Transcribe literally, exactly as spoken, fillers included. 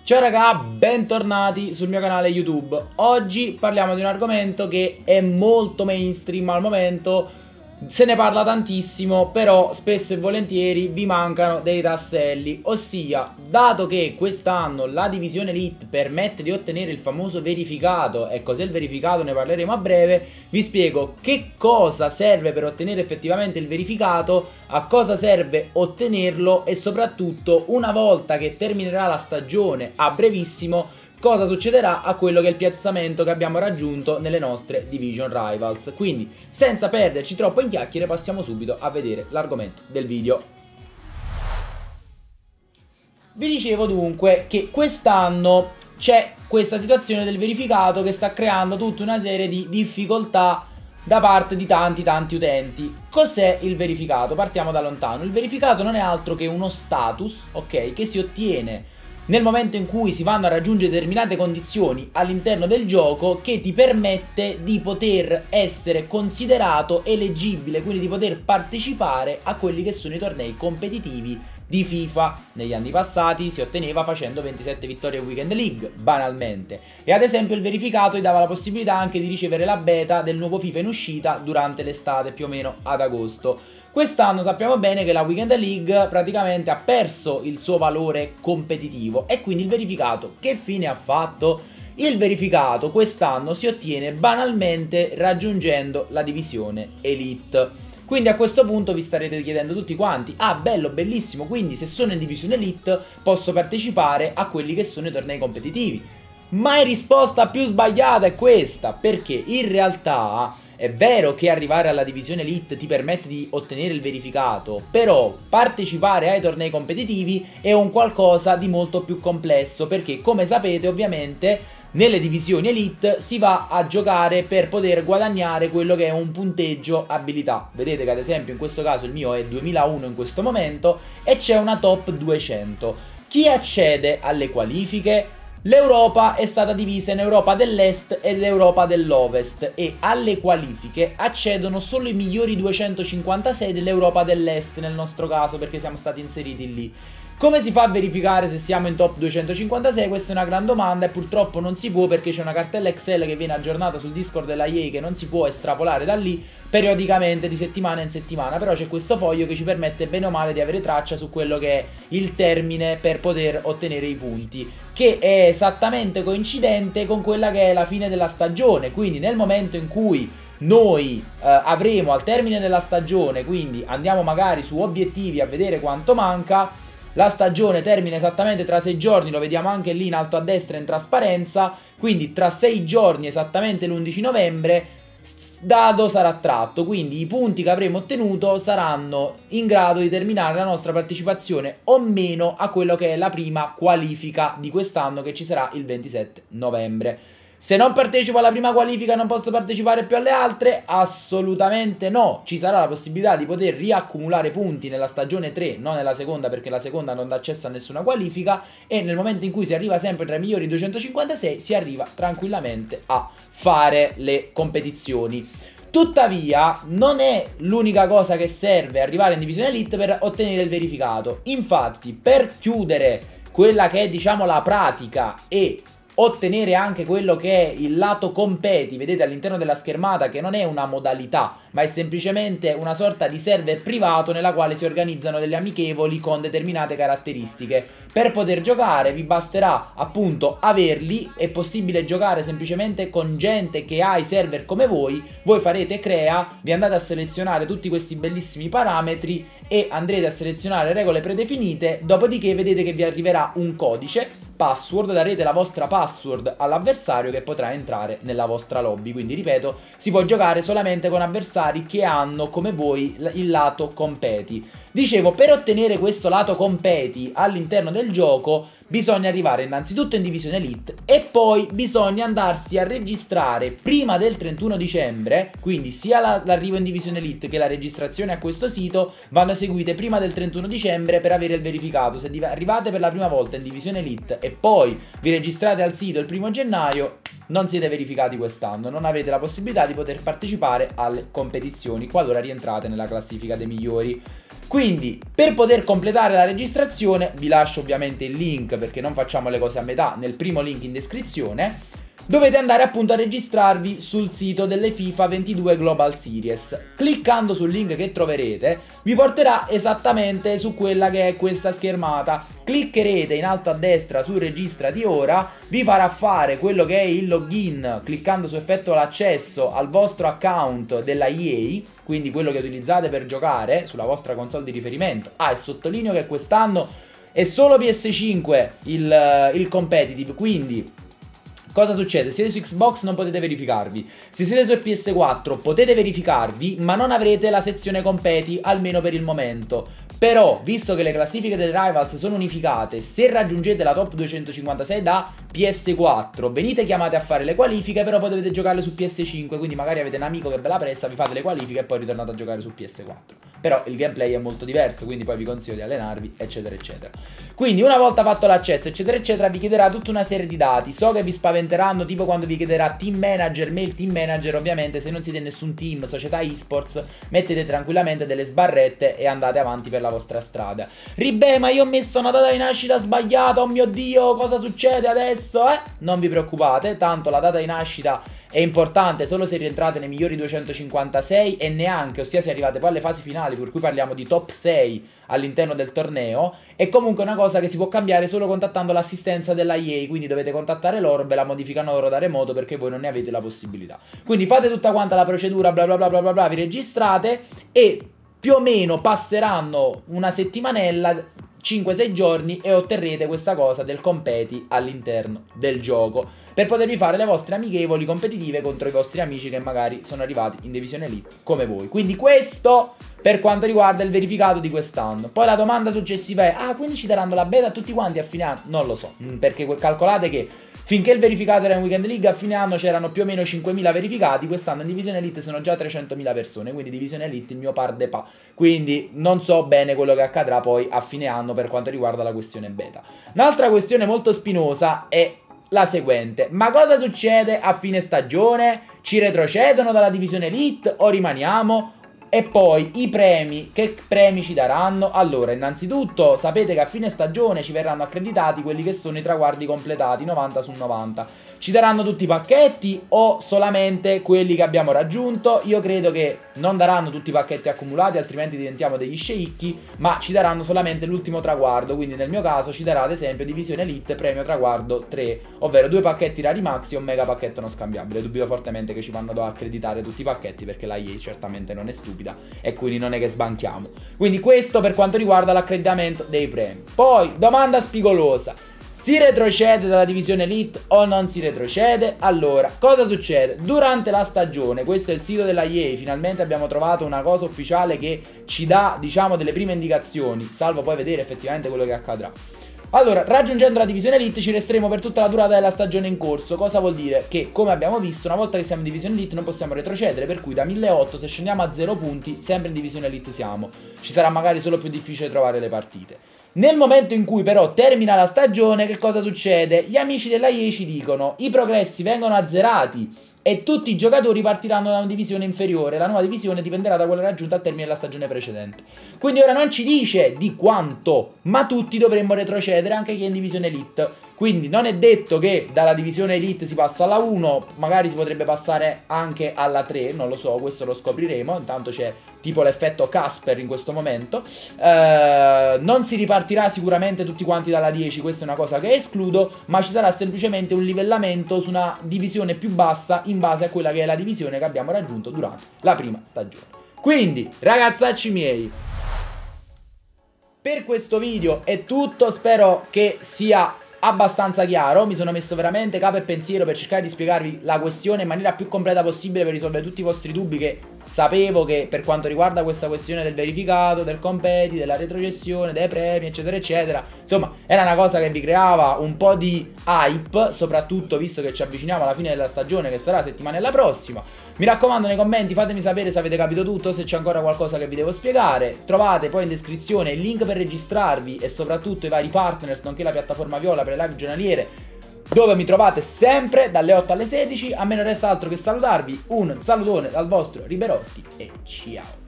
Ciao raga, bentornati sul mio canale YouTube. Oggi parliamo di un argomento che è molto mainstream al momento, se ne parla tantissimo, però spesso e volentieri vi mancano dei tasselli. Ossia, dato che quest'anno la divisione Elite permette di ottenere il famoso verificato, e cos'è il verificato ne parleremo a breve, vi spiego che cosa serve per ottenere effettivamente il verificato, a cosa serve ottenerlo e soprattutto una volta che terminerà la stagione a brevissimo cosa succederà a quello che è il piazzamento che abbiamo raggiunto nelle nostre Division Rivals. Quindi senza perderci troppo in chiacchiere passiamo subito a vedere l'argomento del video. Vi dicevo dunque che quest'anno c'è questa situazione del verificato che sta creando tutta una serie di difficoltà da parte di tanti tanti utenti. Cos'è il verificato? Partiamo da lontano. Il verificato non è altro che uno status, ok, che si ottiene nel momento in cui si vanno a raggiungere determinate condizioni all'interno del gioco, che ti permette di poter essere considerato eleggibile, quindi di poter partecipare a quelli che sono i tornei competitivi di FIFA. Negli anni passati si otteneva facendo ventisette vittorie in Weekend League, banalmente, e ad esempio il verificato ti dava la possibilità anche di ricevere la beta del nuovo FIFA in uscita durante l'estate, più o meno ad agosto. Quest'anno sappiamo bene che la Weekend League praticamente ha perso il suo valore competitivo e quindi il verificato che fine ha fatto? Il verificato quest'anno si ottiene banalmente raggiungendo la divisione Elite. Quindi a questo punto vi starete chiedendo tutti quanti: ah, bello, bellissimo, quindi se sono in divisione Elite posso partecipare a quelli che sono i tornei competitivi. Ma la risposta più sbagliata è questa, perché in realtà è vero che arrivare alla divisione Elite ti permette di ottenere il verificato, però partecipare ai tornei competitivi è un qualcosa di molto più complesso, perché come sapete ovviamente nelle divisioni Elite si va a giocare per poter guadagnare quello che è un punteggio abilità. Vedete che ad esempio in questo caso il mio è duemilauno in questo momento e c'è una top duecento. Chi accede alle qualifiche? L'Europa è stata divisa in Europa dell'Est ed Europa dell'Ovest e alle qualifiche accedono solo i migliori duecentocinquantasei dell'Europa dell'Est nel nostro caso, perché siamo stati inseriti lì. Come si fa a verificare se siamo in top duecentocinquantasei? Questa è una gran domanda e purtroppo non si può, perché c'è una cartella Excel che viene aggiornata sul Discord della E A che non si può estrapolare da lì periodicamente di settimana in settimana, però c'è questo foglio che ci permette bene o male di avere traccia su quello che è il termine per poter ottenere i punti, che è esattamente coincidente con quella che è la fine della stagione. Quindi nel momento in cui noi eh, avremo al termine della stagione, quindi andiamo magari su obiettivi a vedere quanto manca, la stagione termina esattamente tra sei giorni, lo vediamo anche lì in alto a destra in trasparenza, quindi tra sei giorni esattamente l'undici novembre dado sarà tratto, quindi i punti che avremo ottenuto saranno in grado di determinare la nostra partecipazione o meno a quello che è la prima qualifica di quest'anno, che ci sarà il ventisette novembre. Se non partecipo alla prima qualifica non posso partecipare più alle altre? Assolutamente no, ci sarà la possibilità di poter riaccumulare punti nella stagione tre, non nella seconda, perché la seconda non dà accesso a nessuna qualifica, e nel momento in cui si arriva sempre tra i migliori duecentocinquantasei si arriva tranquillamente a fare le competizioni. Tuttavia non è l'unica cosa che serve arrivare in divisione Elite per ottenere il verificato. Infatti, per chiudere quella che è, diciamo, la pratica e ottenere anche quello che è il lato competi, vedete all'interno della schermata che non è una modalità ma è semplicemente una sorta di server privato nella quale si organizzano delle amichevoli con determinate caratteristiche. Per poter giocare vi basterà appunto averli, è possibile giocare semplicemente con gente che ha i server come voi. Voi farete crea, vi andate a selezionare tutti questi bellissimi parametri e andrete a selezionare regole predefinite, dopodiché vedete che vi arriverà un codice password, darete la vostra password all'avversario che potrà entrare nella vostra lobby. Quindi ripeto, si può giocare solamente con avversari che hanno come voi il lato competi. Dicevo, per ottenere questo lato competi all'interno del gioco bisogna arrivare innanzitutto in divisione Elite e poi bisogna andarsi a registrare prima del trentuno dicembre, quindi sia l'arrivo in divisione Elite che la registrazione a questo sito vanno eseguite prima del trentuno dicembre per avere il verificato. Se arrivate per la prima volta in divisione Elite e poi vi registrate al sito il primo gennaio, non siete verificati quest'anno, non avete la possibilità di poter partecipare alle competizioni qualora rientrate nella classifica dei migliori. Quindi per poter completare la registrazione vi lascio ovviamente il link, perché non facciamo le cose a metà, nel primo link in descrizione. Dovete andare appunto a registrarvi sul sito delle FIFA ventidue Global Series. Cliccando sul link che troverete vi porterà esattamente su quella che è questa schermata. Cliccherete in alto a destra su registrati ora, vi farà fare quello che è il login cliccando su effettua l'accesso al vostro account della E A, quindi quello che utilizzate per giocare sulla vostra console di riferimento. Ah, e sottolineo che quest'anno è solo P S cinque il, il competitive, quindi cosa succede? Se siete su Xbox non potete verificarvi, se siete su P S quattro potete verificarvi, ma non avrete la sezione competi, almeno per il momento. Però, visto che le classifiche delle Rivals sono unificate, se raggiungete la top duecentocinquantasei da P S quattro, venite chiamate a fare le qualifiche, però poi dovete giocarle su P S cinque, quindi magari avete un amico che ve la presta, vi fate le qualifiche e poi ritornate a giocare su P S quattro. Però il gameplay è molto diverso, quindi poi vi consiglio di allenarvi, eccetera, eccetera. Quindi una volta fatto l'accesso, eccetera, eccetera, vi chiederà tutta una serie di dati. So che vi spaventeranno, tipo quando vi chiederà team manager, mail team manager. Ovviamente se non siete in nessun team, società esports, mettete tranquillamente delle sbarrette e andate avanti per la vostra strada. Ribè, ma io ho messo una data di nascita sbagliata, oh mio Dio, cosa succede adesso? Eh? Non vi preoccupate, tanto la data di nascita è importante solo se rientrate nei migliori duecentocinquantasei e neanche, ossia se arrivate poi alle fasi finali, per cui parliamo di top sei all'interno del torneo. È comunque una cosa che si può cambiare solo contattando l'assistenza della E A, quindi dovete contattare loro, ve la modificano loro da remoto perché voi non ne avete la possibilità. Quindi fate tutta quanta la procedura, bla bla bla bla bla, bla vi registrate e più o meno passeranno una settimanella, cinque sei giorni, e otterrete questa cosa del competi all'interno del gioco, per potervi fare le vostre amichevoli competitive contro i vostri amici che magari sono arrivati in Divisione Elite come voi. Quindi questo per quanto riguarda il verificato di quest'anno. Poi la domanda successiva è: ah, quindi ci daranno la beta a tutti quanti a fine anno? Non lo so, perché calcolate che finché il verificato era in Weekend League a fine anno c'erano più o meno cinquemila verificati, quest'anno in Divisione Elite sono già trecentomila persone, quindi Divisione Elite il mio par de pa. Quindi non so bene quello che accadrà poi a fine anno per quanto riguarda la questione beta. Un'altra questione molto spinosa è la seguente: ma cosa succede a fine stagione? Ci retrocedono dalla Divisione Elite o rimaniamo? E poi i premi, che premi ci daranno? Allora, innanzitutto sapete che a fine stagione ci verranno accreditati quelli che sono i traguardi completati, novanta su novanta. Ci daranno tutti i pacchetti o solamente quelli che abbiamo raggiunto? Io credo che non daranno tutti i pacchetti accumulati, altrimenti diventiamo degli sceicchi, ma ci daranno solamente l'ultimo traguardo. Quindi nel mio caso ci darà ad esempio Divisione Elite premio traguardo tre, ovvero due pacchetti rari maxi e un mega pacchetto non scambiabile. Dubito fortemente che ci vanno ad accreditare tutti i pacchetti, perché la E A certamente non è stupida e quindi non è che sbanchiamo. Quindi questo per quanto riguarda l'accreditamento dei premi. Poi domanda spigolosa: si retrocede dalla Divisione Elite o non si retrocede? Allora, cosa succede? Durante la stagione, questo è il sito della E A, finalmente abbiamo trovato una cosa ufficiale che ci dà, diciamo, delle prime indicazioni, salvo poi vedere effettivamente quello che accadrà. Allora, raggiungendo la Divisione Elite ci resteremo per tutta la durata della stagione in corso. Cosa vuol dire? Che, come abbiamo visto, una volta che siamo in Divisione Elite non possiamo retrocedere, per cui da milleottocento, se scendiamo a zero punti, sempre in Divisione Elite siamo. Ci sarà magari solo più difficile trovare le partite. Nel momento in cui però termina la stagione, che cosa succede? Gli amici della E A ci dicono: i progressi vengono azzerati e tutti i giocatori partiranno da una divisione inferiore. La nuova divisione dipenderà da quella raggiunta al termine della stagione precedente. Quindi ora non ci dice di quanto, ma tutti dovremmo retrocedere, anche chi è in Divisione Elite. Quindi non è detto che dalla Divisione Elite si passa alla uno, magari si potrebbe passare anche alla tre, non lo so, questo lo scopriremo. Intanto c'è tipo l'effetto Casper in questo momento. eh, Non si ripartirà sicuramente tutti quanti dalla dieci, questa è una cosa che escludo, ma ci sarà semplicemente un livellamento su una divisione più bassa in base a quella che è la divisione che abbiamo raggiunto durante la prima stagione. Quindi, ragazzacci miei, per questo video è tutto, spero che sia abbastanza chiaro. Mi sono messo veramente capo e pensiero per cercare di spiegarvi la questione in maniera più completa possibile, per risolvere tutti i vostri dubbi, che sapevo che per quanto riguarda questa questione del verificato, del competi, della retrocessione, dei premi, eccetera eccetera, insomma era una cosa che vi creava un po' di hype, soprattutto visto che ci avviciniamo alla fine della stagione, che sarà settimanella prossima. Mi raccomando, nei commenti fatemi sapere se avete capito tutto, se c'è ancora qualcosa che vi devo spiegare. Trovate poi in descrizione il link per registrarvi e soprattutto i vari partners, nonché la piattaforma Viola per le live giornaliere, dove mi trovate sempre dalle otto alle sedici. A me non resta altro che salutarvi. Un salutone dal vostro Riberowski e ciao.